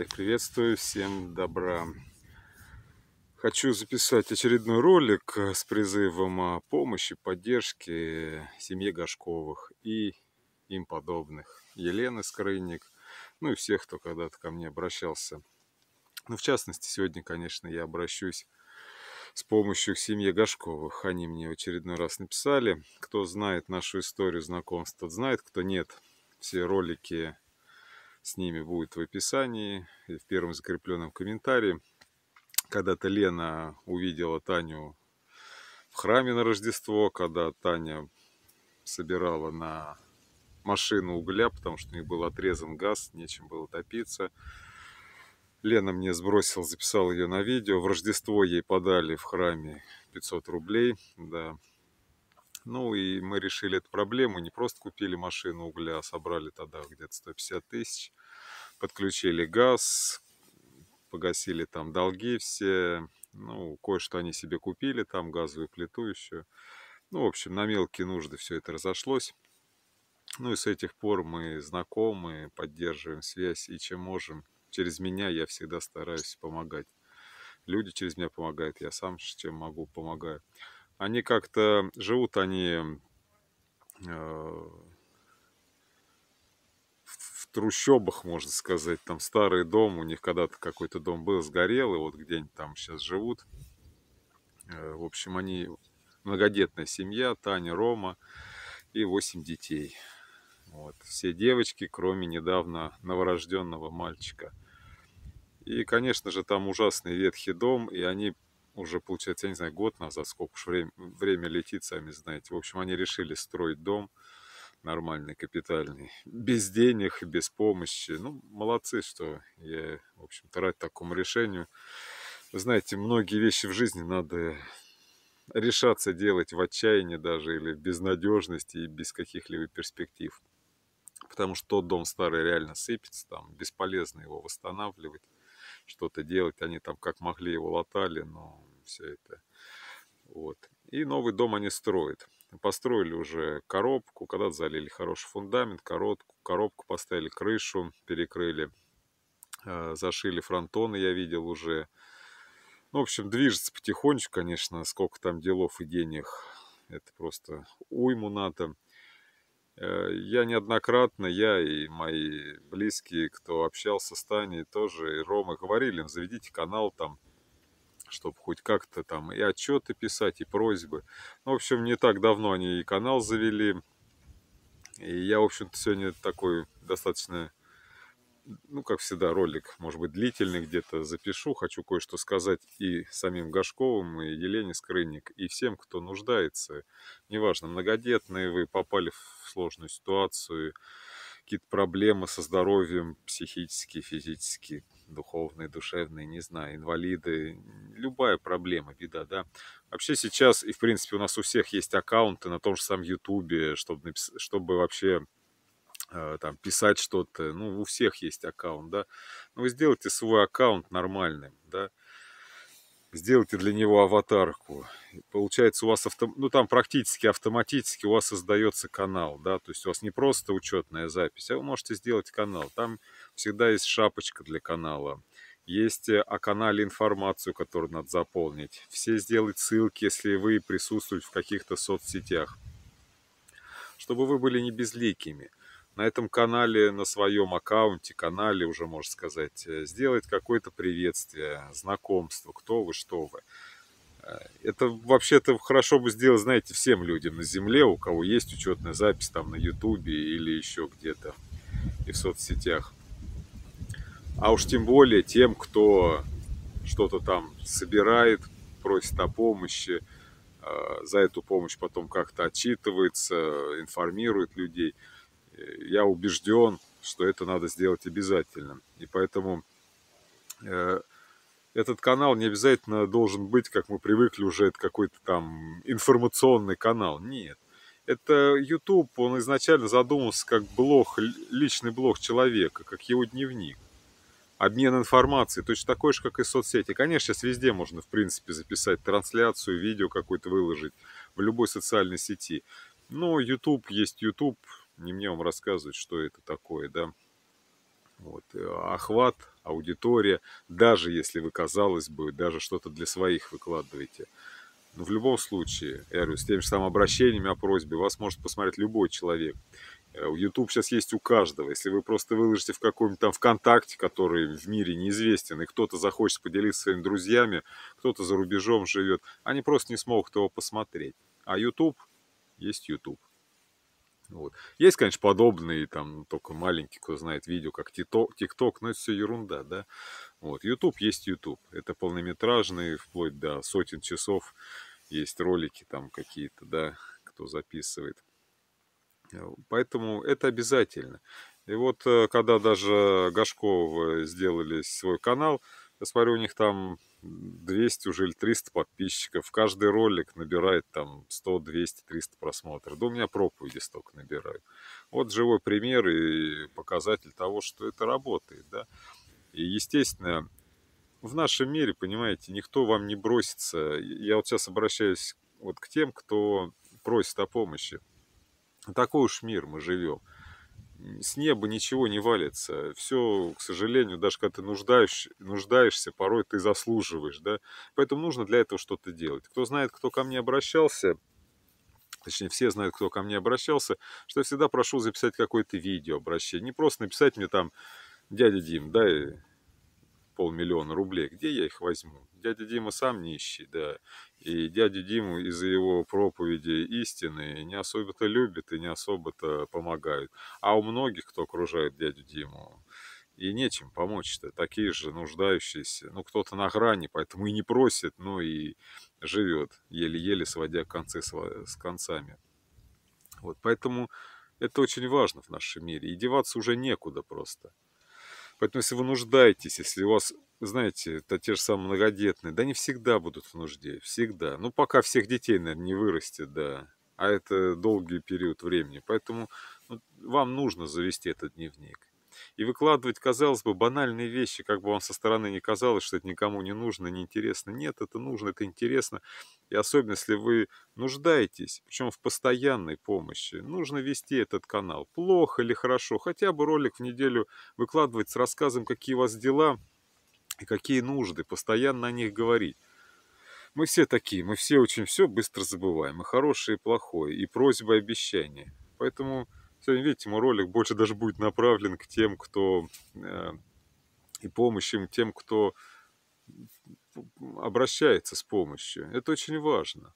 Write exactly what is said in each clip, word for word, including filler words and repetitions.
Всех приветствую, всем добра. Хочу записать очередной ролик э, с призывом о помощи, поддержке семье Горшковых и им подобных. Елены Скрынник, ну и всех, кто когда-то ко мне обращался. Ну, в частности, сегодня, конечно, я обращусь с помощью к семье Горшковых. Они мне в очередной раз написали. Кто знает нашу историю знакомства, тот знает, кто нет. Все ролики с ними будут в описании и в первом закрепленном комментарии. Когда-то Лена увидела Таню в храме на Рождество, когда Таня собирала на машину угля, потому что у них был отрезан газ, нечем было топиться. Лена мне сбросила, записала ее на видео. В Рождество ей подали в храме пятьсот рублей, да. Ну и мы решили эту проблему. Не просто купили машину угля, а собрали тогда где-то сто пятьдесят тысяч. Подключили газ, погасили там долги все. Ну, кое-что они себе купили, там газовую плиту еще. Ну, в общем, на мелкие нужды все это разошлось. Ну и с этих пор мы знакомы, поддерживаем связь, и чем можем. Через меня я всегда стараюсь помогать. Люди через меня помогают, я сам чем могу помогаю. Они как-то живут, они э, в трущобах, можно сказать. Там старый дом, у них когда-то какой-то дом был, сгорел, и вот где-нибудь там сейчас живут. Э, в общем, они многодетная семья, Таня, Рома и восемь детей. Вот. Все девочки, кроме недавно новорожденного мальчика. И, конечно же, там ужасный ветхий дом, и они уже, получается, я не знаю, год назад, сколько уж время, время летит, сами знаете. В общем, они решили строить дом нормальный, капитальный, без денег, без помощи. Ну, молодцы, что я, в общем-то, рад такому решению. Вы знаете, многие вещи в жизни надо решаться делать в отчаянии даже, или в безнадежности и без каких-либо перспектив. Потому что тот дом старый реально сыпется, там бесполезно его восстанавливать, что-то делать. Они там как могли его латали, но все это. Вот. И новый дом они строят. Построили уже коробку, когда-то залили хороший фундамент, коробку, коробку поставили, крышу перекрыли, э, зашили фронтоны, я видел уже. Ну, в общем, движется потихонечку, конечно, сколько там делов и денег. Это просто уйму надо. Я неоднократно, я и мои близкие, кто общался с Таней, тоже, и Рома, говорили им, заведите канал там, чтобы хоть как-то там и отчеты писать, и просьбы. Ну, в общем, не так давно они и канал завели. И я, в общем-то, сегодня такой достаточно, ну, как всегда, ролик, может быть, длительный где-то запишу. Хочу кое-что сказать и самим Горшковым, и Елене Скрынник, и всем, кто нуждается. Неважно, многодетные вы, попали в сложную ситуацию, какие-то проблемы со здоровьем, психические, физические, духовные, душевные, не знаю, инвалиды, любая проблема, беда, да. Вообще сейчас, и в принципе у нас у всех есть аккаунты на том же самом Ютубе, чтобы, напис... чтобы вообще э, там писать что-то, ну, у всех есть аккаунт, да. Но вы сделайте свой аккаунт нормальным, да. Сделайте для него аватарку. Получается, у вас авто... ну, там практически автоматически у вас создается канал, да, то есть у вас не просто учетная запись, а вы можете сделать канал. Там всегда есть шапочка для канала. Есть о канале информацию, которую надо заполнить. Все сделать ссылки, если вы присутствуете в каких-то соцсетях, чтобы вы были не безликими. На этом канале, на своем аккаунте, канале уже, можно сказать, сделать какое-то приветствие, знакомство, кто вы, что вы. Это вообще-то хорошо бы сделать, знаете, всем людям на земле, у кого есть учетная запись там на Ютубе или еще где-то и в соцсетях. А уж тем более тем, кто что-то там собирает, просит о помощи, за эту помощь потом как-то отчитывается, информирует людей. Я убежден, что это надо сделать обязательно. И поэтому э, этот канал не обязательно должен быть, как мы привыкли, уже это какой-то там информационный канал. Нет. Это YouTube, он изначально задумался как блог, личный блог человека, как его дневник. Обмен информацией, точно такой же, как и соцсети. Конечно, сейчас везде можно, в принципе, записать трансляцию, видео какое-то выложить в любой социальной сети. Но YouTube есть YouTube, не мне вам рассказывать, что это такое, да. Вот. Охват аудитория, даже если вы, казалось бы, даже что-то для своих выкладываете. Но в любом случае, я говорю, с теми же самыми обращениями о просьбе вас может посмотреть любой человек. YouTube сейчас есть у каждого. Если вы просто выложите в каком-нибудь там ВКонтакте, который в мире неизвестен, и кто-то захочет поделиться своими друзьями, кто-то за рубежом живет, они просто не смогут его посмотреть. А YouTube есть YouTube. Вот. Есть, конечно, подобные, там, только маленькие, кто знает видео, как TikTok, но это все ерунда, да. Вот. YouTube есть YouTube. Это полнометражные, вплоть до сотен часов. Есть ролики там какие-то, да, кто записывает. Поэтому это обязательно. И вот э, когда даже Гашков сделали свой канал, я смотрю, у них там двести уже или триста подписчиков. Каждый ролик набирает там сто, двести, триста просмотров. Да у меня проповеди столько набирают. Вот живой пример и показатель того, что это работает, да. И, естественно, в нашем мире, понимаете, никто вам не бросится. Я вот сейчас обращаюсь вот к тем, кто просит о помощи. Такой уж мир мы живем. С неба ничего не валится. Все, к сожалению, даже когда ты нуждаешь, нуждаешься, порой ты заслуживаешь, да. Поэтому нужно для этого что-то делать. Кто знает, кто ко мне обращался, точнее, все знают, кто ко мне обращался, что я всегда прошу записать какое-то видео обращение. Не просто написать мне там: дядя Дим, дай полмиллиона рублей. Где я их возьму? Дядя Дима сам нищий, да. И дядю Диму из-за его проповеди истины не особо-то любят и не особо-то помогают. А у многих, кто окружает дядю Диму, и нечем помочь-то. Такие же нуждающиеся. Ну, кто-то на грани, поэтому и не просит, но и живет, еле-еле сводя концы с концами. Вот, поэтому это очень важно в нашем мире. И деваться уже некуда просто. Поэтому, если вы нуждаетесь, если у вас, знаете, это те же самые многодетные, да, не всегда будут в нужде, всегда. Ну, пока всех детей, наверное, не вырастет, да. А это долгий период времени. Поэтому ну, вам нужно завести этот дневник. И выкладывать, казалось бы, банальные вещи, как бы вам со стороны не казалось, что это никому не нужно, не интересно. Нет, это нужно, это интересно. И особенно, если вы нуждаетесь, причем в постоянной помощи, нужно вести этот канал. Плохо или хорошо, хотя бы ролик в неделю выкладывать с рассказом, какие у вас дела и какие нужды, постоянно о них говорить. Мы все такие, мы все очень все быстро забываем, и хорошее, и плохое, и просьбы, и обещания. Поэтому сегодня, видите, мой ролик больше даже будет направлен к тем, кто э, и помощь им, тем, кто обращается с помощью. Это очень важно.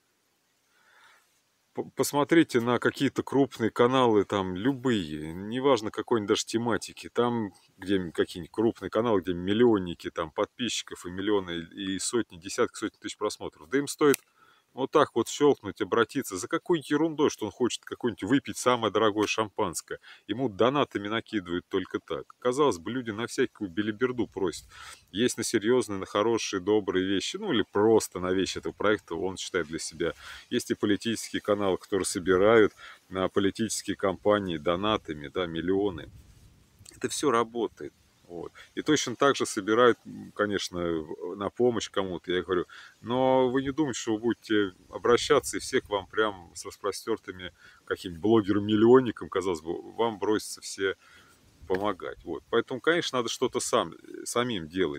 Посмотрите на какие-то крупные каналы, там, любые, неважно какой-нибудь даже тематики, там, где какие-нибудь крупные каналы, где миллионники, там, подписчиков и миллионы, и сотни, десятки, сотни тысяч просмотров. Да им стоит вот так вот щелкнуть, обратиться за какой-нибудь ерундой, что он хочет какой-нибудь выпить самое дорогое шампанское. Ему донатами накидывают только так. Казалось бы, люди на всякую белиберду просят. Есть на серьезные, на хорошие, добрые вещи, ну или просто на вещи этого проекта, он считает для себя. Есть и политические каналы, которые собирают на политические кампании донатами, да, миллионы. Это все работает. Вот. И точно так же собирают, конечно, на помощь кому-то, я говорю. Но вы не думайте, что вы будете обращаться, и все к вам прям с распростертыми каким-нибудь блогером-миллионником, казалось бы, вам бросятся все помогать. Вот. Поэтому, конечно, надо что-то сам, самим делать.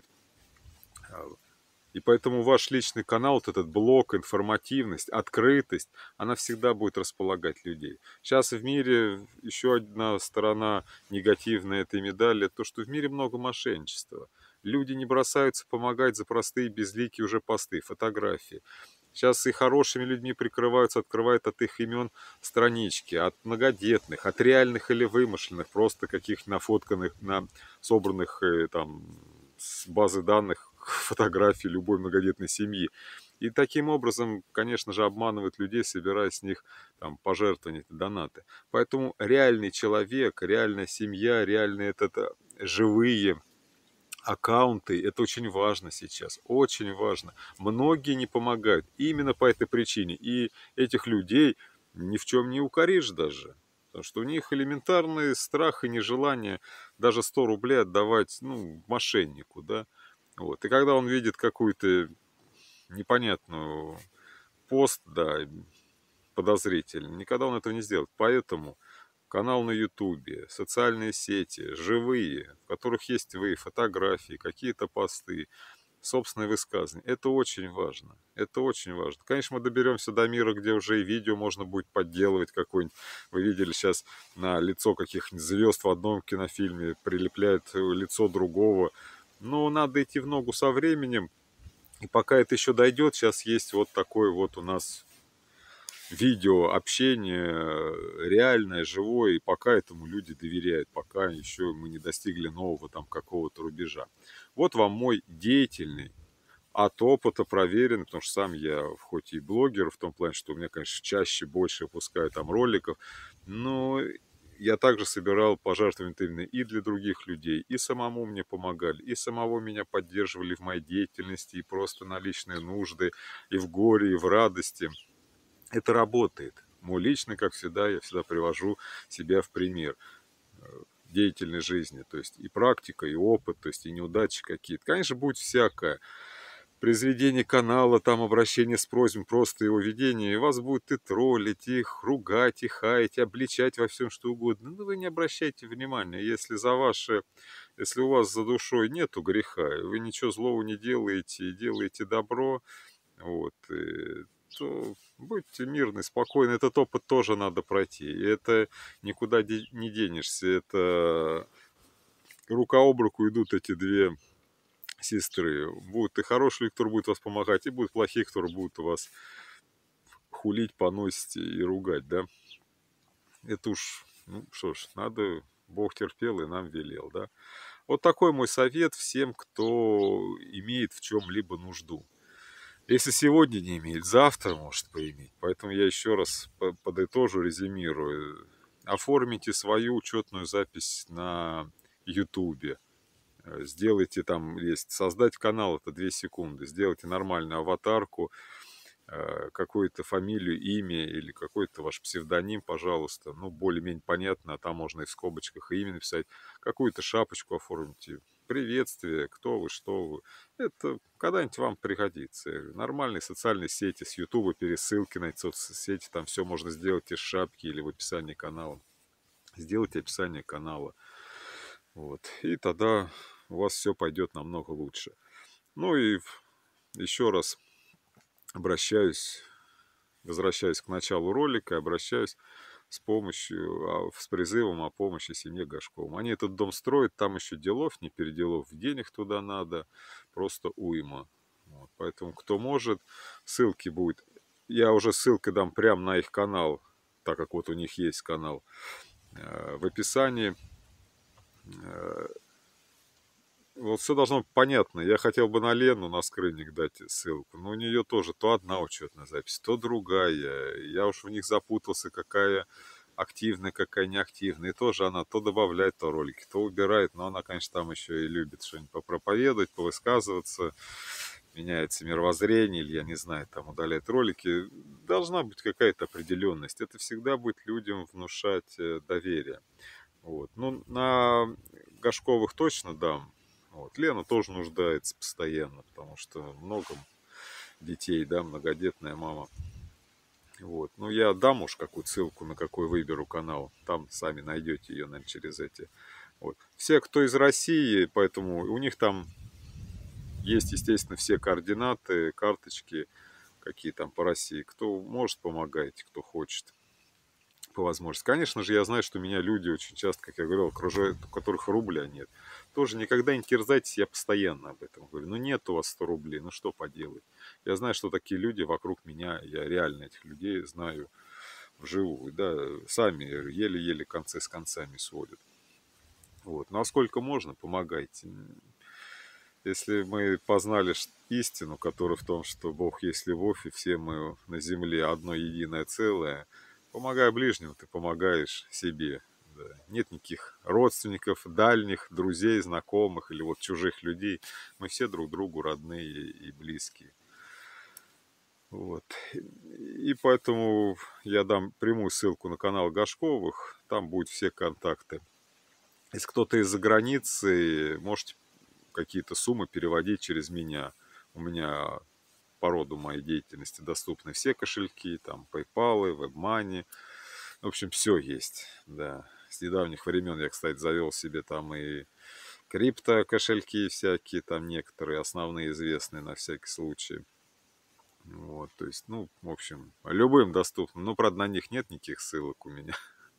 И поэтому ваш личный канал, вот этот блог, информативность, открытость, она всегда будет располагать людей. Сейчас в мире еще одна сторона негативная этой медали, это то, что в мире много мошенничества. Люди не бросаются помогать за простые безликие уже посты, фотографии. Сейчас и хорошими людьми прикрываются, открывают от их имен странички, от многодетных, от реальных или вымышленных, просто каких-то нафотканных, на, собранных э, там с базы данных фотографий любой многодетной семьи. И таким образом, конечно же, обманывают людей, собирая с них там, пожертвования, донаты. Поэтому реальный человек, реальная семья, реальные это, это, живые аккаунты, это очень важно сейчас, очень важно. Многие не помогают именно по этой причине. И этих людей ни в чем не укоришь даже. Потому что у них элементарный страх и нежелание даже сто рублей отдавать, ну, мошеннику, да. Вот. И когда он видит какую-то непонятную пост, да, подозрительный, никогда он этого не сделает. Поэтому канал на ютубе, социальные сети, живые, в которых есть вы, фотографии, какие-то посты, собственные высказывания. Это очень важно. Это очень важно. Конечно, мы доберемся до мира, где уже и видео можно будет подделывать какое-нибудь. Вы видели сейчас на лицо каких-нибудь звезд в одном кинофильме прилепляют э, лицо другого. Но надо идти в ногу со временем. И пока это еще дойдет, сейчас есть вот такой вот у нас видео общение э, реальное, живое, и пока этому люди доверяют, пока еще мы не достигли нового там какого-то рубежа. Вот вам мой деятельный, от опыта проверенный, потому что сам я хоть и блогер, в том плане, что у меня, конечно, чаще больше выпускаю там роликов, но я также собирал пожертвования именно и для других людей, и самому мне помогали, и самого меня поддерживали в моей деятельности, и просто на личные нужды, и в горе, и в радости. Это работает. Мой личный, как всегда, я всегда привожу себя в пример деятельной жизни. То есть и практика, и опыт, то есть и неудачи какие-то. Конечно, будет всякое. При заведении канала, там обращение с просьбой, просто его ведение, и вас будут и троллить, и их ругать, и хаять, и обличать во всем, что угодно. Но вы не обращайте внимания, если за ваше, если у вас за душой нету греха, и вы ничего злого не делаете, и делаете добро, вот, и то будьте мирны, спокойны. Этот опыт тоже надо пройти. И это никуда де- не денешься. Это рука об руку идут эти две сестры. Будут и хорошие, кто будет вас помогать, и будут плохие, которые будут вас хулить, поносить и ругать, да. Это уж, ну что ж, надо, Бог терпел и нам велел, да. Вот такой мой совет всем, кто имеет в чем-либо нужду. Если сегодня не имеет, завтра может поиметь. Поэтому я еще раз по- подытожу, резюмирую. Оформите свою учетную запись на Ютубе. Э, Сделайте там, есть, создать канал, это две секунды. Сделайте нормальную аватарку, э, какую-то фамилию, имя или какой-то ваш псевдоним, пожалуйста. Ну, более-менее понятно, а там можно и в скобочках и имя написать. Какую-то шапочку оформите. Приветствие, кто вы, что вы. Это когда-нибудь вам пригодится. Я говорю, нормальные социальные сети, с Ютуба пересылки на эти соцсети, там все можно сделать из шапки или в описании канала. Сделайте описание канала. Вот. И тогда у вас все пойдет намного лучше. Ну и еще раз обращаюсь, возвращаюсь к началу ролика, обращаюсь с помощью, а, с призывом о помощи семье Горшковым. Они этот дом строят, там еще делов, не переделов, денег туда надо, просто уйма. Вот, поэтому кто может, ссылки будет. Я уже ссылкой дам прямо на их канал, так как вот у них есть канал, э, в описании. Э, Вот все должно быть понятно. Я хотел бы на Лену, на скрынник дать ссылку, но у нее тоже то одна учетная запись, то другая. Я уж в них запутался, какая активная, какая неактивная. И тоже она то добавляет, то ролики, то убирает. Но она, конечно, там еще и любит что-нибудь попроповедовать, повысказываться. Меняется мировоззрение, или, я не знаю, там удаляет ролики. Должна быть какая-то определенность. Это всегда будет людям внушать э, доверие. Вот. Ну, на Горшковых точно дам. Вот. Лена тоже нуждается постоянно, потому что много детей, да, многодетная мама. Вот. Ну, я дам уж какую ссылку, на какой выберу канал. Там сами найдете ее, наверное, через эти. Вот. Все, кто из России, поэтому у них там есть, естественно, все координаты, карточки, какие там по России. Кто может, помогайте, кто хочет по возможности. Конечно же, я знаю, что меня люди очень часто, как я говорил, окружают, у которых рубля нет. Тоже никогда не терзайтесь, я постоянно об этом говорю. Ну, нет у вас сто рублей, ну что поделать. Я знаю, что такие люди вокруг меня, я реально этих людей знаю вживую, да, сами еле-еле концы с концами сводят. Вот. Насколько можно, помогайте. Если мы познали ш- истину, которая в том, что Бог есть любовь, и все мы на земле одно единое целое, помогая ближнему, ты помогаешь себе. Да. Нет никаких родственников, дальних, друзей, знакомых или вот чужих людей. Мы все друг другу родные и близкие. Вот. И поэтому я дам прямую ссылку на канал Гашковых, там будут все контакты. Если кто-то из-за границы, можете какие-то суммы переводить через меня. У меня по роду моей деятельности доступны все кошельки, там PayPal, WebMoney, В общем, все есть, да. С недавних времен я, кстати, завел себе там и крипто кошельки всякие, там некоторые основные известные на всякий случай. Вот, то есть, ну, в общем, любым доступным. Ну, правда, на них нет никаких ссылок у меня.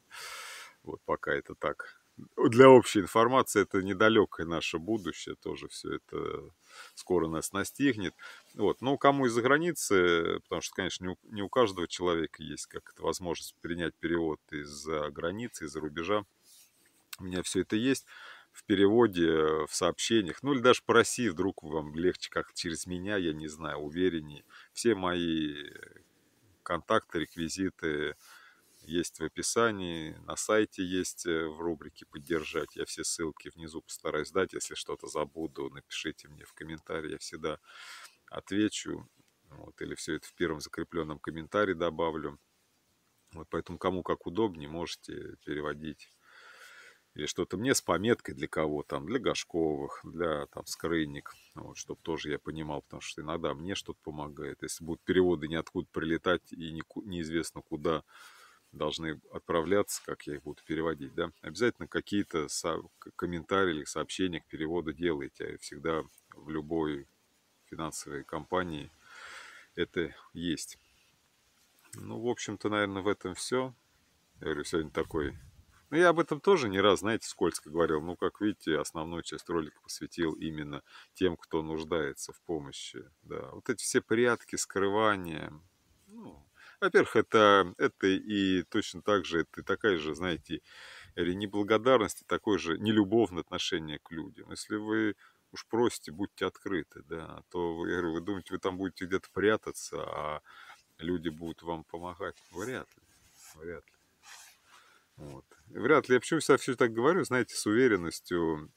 Вот пока это так. Для общей информации это недалекое наше будущее, тоже все это скоро нас настигнет. Вот. Ну, кому из-за границы, потому что, конечно, не у, не у каждого человека есть как-то возможность принять перевод из-за границы, из-за рубежа. У меня все это есть в переводе, в сообщениях, ну или даже по России вдруг вам легче как через меня, я не знаю, увереннее. Все мои контакты, реквизиты есть в описании, на сайте есть э, в рубрике «Поддержать». Я все ссылки внизу постараюсь дать. Если что-то забуду, напишите мне в комментарии, я всегда отвечу. Вот, или все это в первом закрепленном комментарии добавлю. Вот, поэтому кому как удобнее, можете переводить. Или что-то мне с пометкой для кого там, для Гашковых, для там скрынник, вот, чтобы тоже я понимал, потому что иногда мне что-то помогает. Если будут переводы ниоткуда прилетать и не, неизвестно куда должны отправляться, как я их буду переводить, да, обязательно какие-то со- комментарии или сообщения к переводу делайте. А всегда в любой финансовой компании это есть. Ну, в общем-то, наверное, в этом все. Я говорю, сегодня такой... Ну, я об этом тоже не раз, знаете, скользко говорил. Ну, как видите, основную часть ролика посвятил именно тем, кто нуждается в помощи. Да, вот эти все прятки, скрывания. Ну, во-первых, это, это и точно так же, это такая же, знаете, или неблагодарность, и такое же нелюбовное отношение к людям. Если вы уж просите, будьте открыты, да, а то вы, я говорю, вы думаете, вы там будете где-то прятаться, а люди будут вам помогать. Вряд ли, вряд ли. Вот. Вряд ли. Я почему всегда все так говорю, знаете, с уверенностью.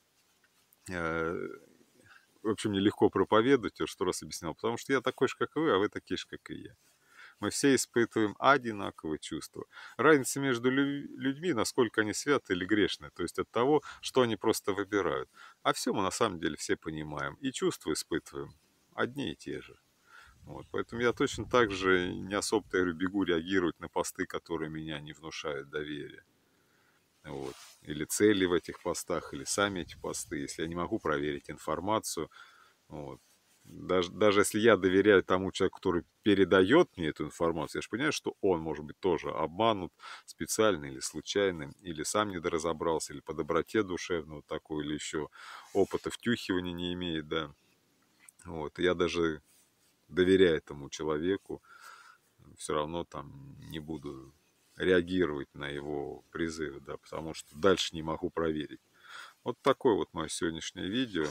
Э, в общем, мне легко проповедовать, я что раз объяснял, потому что я такой же, как и вы, а вы такие же, как и я. Мы все испытываем одинаковые чувства. Разница между лю- людьми, насколько они святы или грешны, то есть от того, что они просто выбирают. А все мы на самом деле все понимаем. И чувства испытываем одни и те же. Вот, поэтому я точно так же не особо-то, я говорю, бегу реагировать на посты, которые меня не внушают доверия. Вот. Или цели в этих постах, или сами эти посты, если я не могу проверить информацию. Вот. Даже, даже если я доверяю тому человеку, который передает мне эту информацию, я же понимаю, что он может быть тоже обманут специально или случайно, или сам недоразобрался, или по доброте душевного такой, или еще опыта втюхивания не имеет, да. Вот. И я даже доверяя этому человеку, все равно там не буду реагировать на его призывы, да, потому что дальше не могу проверить. Вот такое вот мое сегодняшнее видео.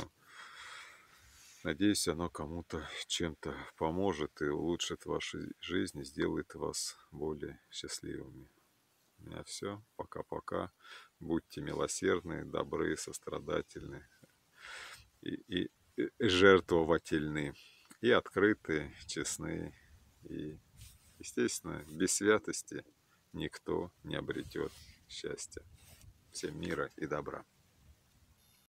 Надеюсь, оно кому-то чем-то поможет и улучшит ваши жизни, сделает вас более счастливыми. У меня все. Пока-пока. Будьте милосердны, добры, сострадательны и, и, и жертвовательны. И открыты, честны. И, естественно, без святости никто не обретет счастья. Всем мира и добра.